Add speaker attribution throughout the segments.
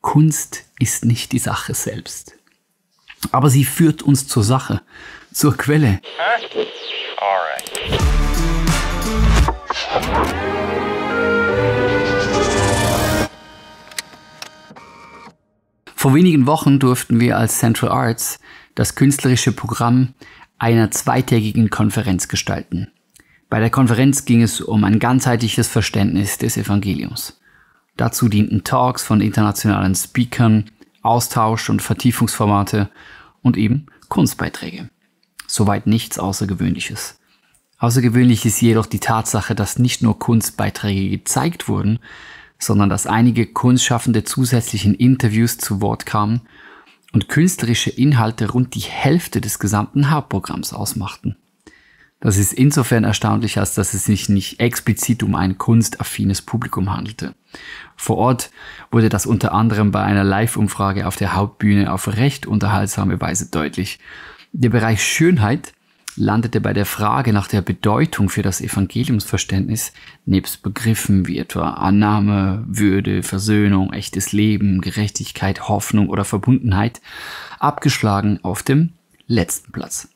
Speaker 1: Kunst ist nicht die Sache selbst. Aber sie führt uns zur Sache, zur Quelle. Vor wenigen Wochen durften wir als Central Arts das künstlerische Programm einer zweitägigen Konferenz gestalten. Bei der Konferenz ging es um ein ganzheitliches Verständnis des Evangeliums. Dazu dienten Talks von internationalen Speakern, Austausch- und Vertiefungsformate und eben Kunstbeiträge. Soweit nichts Außergewöhnliches. Außergewöhnlich ist jedoch die Tatsache, dass nicht nur Kunstbeiträge gezeigt wurden, sondern dass einige Kunstschaffende zusätzlich in Interviews zu Wort kamen und künstlerische Inhalte rund die Hälfte des gesamten Hauptprogramms ausmachten. Das ist insofern erstaunlich, als dass es sich nicht explizit um ein kunstaffines Publikum handelte. Vor Ort wurde das unter anderem bei einer Live-Umfrage auf der Hauptbühne auf recht unterhaltsame Weise deutlich. Der Bereich Schönheit landete bei der Frage nach der Bedeutung für das Evangeliumsverständnis nebst Begriffen wie etwa Annahme, Würde, Versöhnung, echtes Leben, Gerechtigkeit, Hoffnung oder Verbundenheit abgeschlagen auf dem letzten Platz.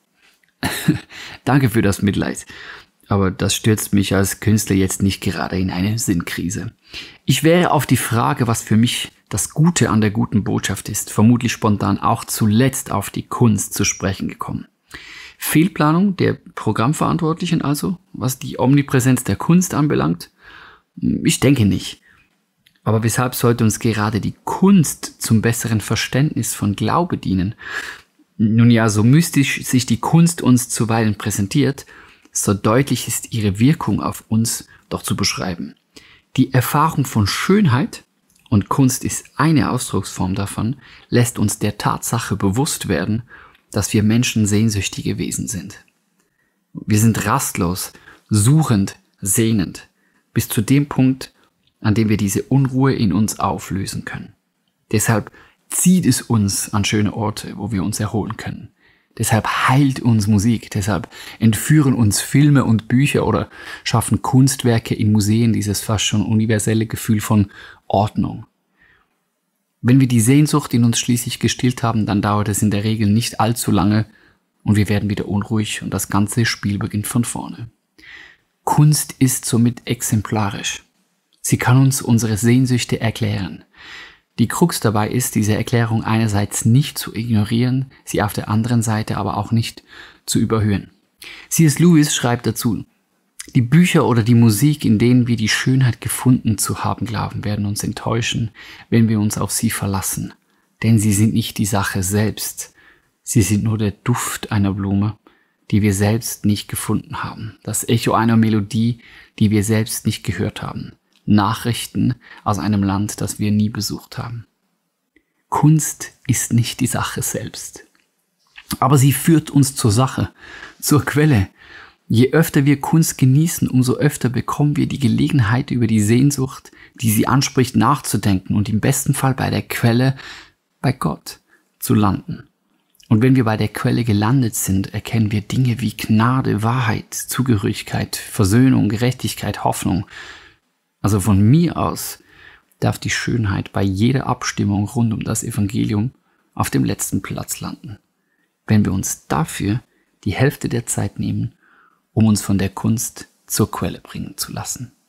Speaker 1: Danke für das Mitleid, aber das stürzt mich als Künstler jetzt nicht gerade in eine Sinnkrise. Ich wäre auf die Frage, was für mich das Gute an der guten Botschaft ist, vermutlich spontan auch zuletzt auf die Kunst zu sprechen gekommen. Fehlplanung der Programmverantwortlichen also, was die Omnipräsenz der Kunst anbelangt? Ich denke nicht. Aber weshalb sollte uns gerade die Kunst zum besseren Verständnis von Glaube dienen? Nun ja, so mystisch sich die Kunst uns zuweilen präsentiert, so deutlich ist ihre Wirkung auf uns doch zu beschreiben. Die Erfahrung von Schönheit, und Kunst ist eine Ausdrucksform davon, lässt uns der Tatsache bewusst werden, dass wir Menschen sehnsüchtige Wesen sind. Wir sind rastlos, suchend, sehnend, bis zu dem Punkt, an dem wir diese Unruhe in uns auflösen können. Deshalb zieht es uns an schöne Orte, wo wir uns erholen können. Deshalb heilt uns Musik, deshalb entführen uns Filme und Bücher oder schaffen Kunstwerke in Museen dieses fast schon universelle Gefühl von Ordnung. Wenn wir die Sehnsucht in uns schließlich gestillt haben, dann dauert es in der Regel nicht allzu lange und wir werden wieder unruhig und das ganze Spiel beginnt von vorne. Kunst ist somit exemplarisch. Sie kann uns unsere Sehnsüchte erklären. Die Krux dabei ist, diese Erklärung einerseits nicht zu ignorieren, sie auf der anderen Seite aber auch nicht zu überhöhen. C.S. Lewis schreibt dazu: Die Bücher oder die Musik, in denen wir die Schönheit gefunden zu haben glauben, werden uns enttäuschen, wenn wir uns auf sie verlassen. Denn sie sind nicht die Sache selbst. Sie sind nur der Duft einer Blume, die wir selbst nicht gefunden haben. Das Echo einer Melodie, die wir selbst nicht gehört haben. Nachrichten aus einem Land, das wir nie besucht haben. Kunst ist nicht die Sache selbst. Aber sie führt uns zur Sache, zur Quelle. Je öfter wir Kunst genießen, umso öfter bekommen wir die Gelegenheit, über die Sehnsucht, die sie anspricht, nachzudenken und im besten Fall bei der Quelle, bei Gott, zu landen. Und wenn wir bei der Quelle gelandet sind, erkennen wir Dinge wie Gnade, Wahrheit, Zugehörigkeit, Versöhnung, Gerechtigkeit, Hoffnung. Also von mir aus darf die Schönheit bei jeder Abstimmung rund um das Evangelium auf dem letzten Platz landen, wenn wir uns dafür die Hälfte der Zeit nehmen, um uns von der Kunst zur Quelle bringen zu lassen.